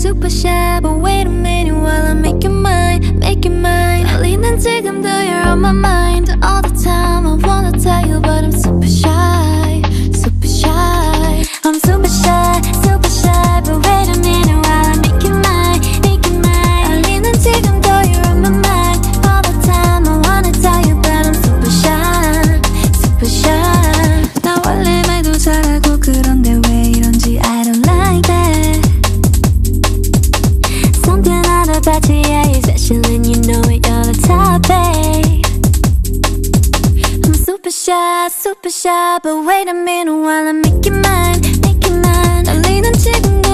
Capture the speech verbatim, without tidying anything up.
super shy, but wait a minute while I make you mine, make you mine. 떨리는 지금도 you're on my mind all the time. I wanna tell you but I'm super shy, super shy. I'm super shy, super shy, but wait a minute while I make you mine, make you mine. 떨리는 지금도 you're on my mind all the time. I wanna tell you but I'm super shy, super shy. 나 원래 말도 잘하고 그런데 왜 이런지 I don't like that. Something out about you, yeah, you're special and you know it, you're the top, babe. I'm super shy, super shy, but wait a minute while I make you mine, make you mine. 떨리는 지금도